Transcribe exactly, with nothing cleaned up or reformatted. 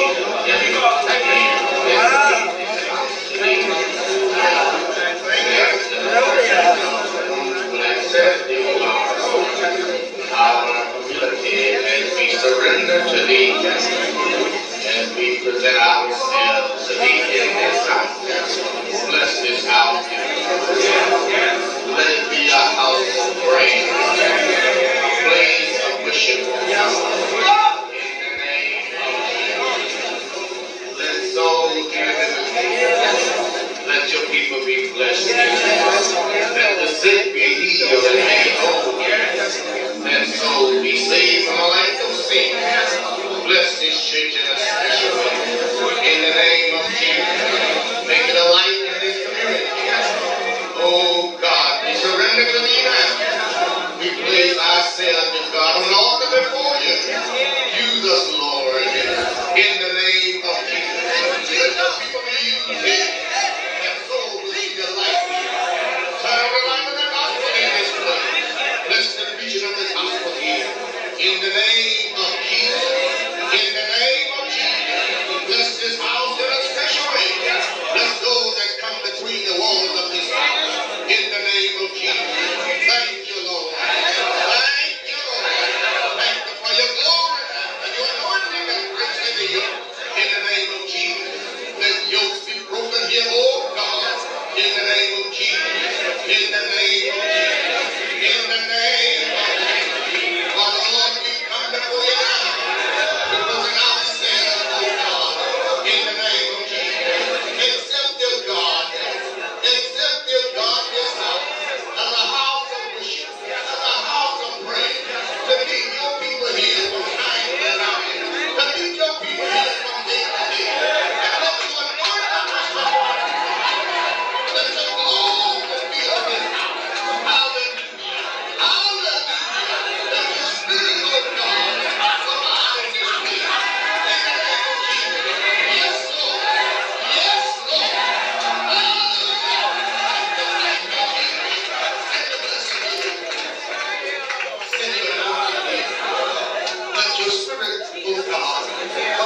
To thee, as we present ourselves to thee in this house. Bless this house. Let it be a house of praise, a place of worship. In the name of Jesus. Let souls be delivered. Let your people be blessed. Let the sick be healed and made whole. Let souls be saved from a life of sin. Bless this church in a special way. In the name of Jesus. Make it a light in this community. Oh God, we surrender to thee now. We place ourselves in God on altar before you. Use us, Lord. In the name of Jesus. Let the people be used. That soul will see the light. Turn the light of the gospel in this place. Bless the preaching of the gospel here. In the name of Jesus. In the name of Jesus, bless this house in a special way. Bless those that come between the walls of this house. In the name of Jesus. Thank you, Lord. Thank you, Lord. Thank you for your glory and your anointing that breaks every yoke. In the name of Jesus. Let yokes be broken here, oh God. In the name of Jesus. In the name of Jesus. In the name of Jesus. Father, Lord, we come before you now. In the name of Jesus, accept this God, accept this God, this house, as a house of worship, as a house of praise, to meet your people here from time to time, to meet your people here from day to day, and let your anointing rest upon us. Let your glory be on this house. Hallelujah, hallelujah. Let the Spirit of God abide in this place. In the name of Jesus. Yes, Lord. Yes, Lord. Hallelujah. Send your anointing here. Let your Spirit, oh God,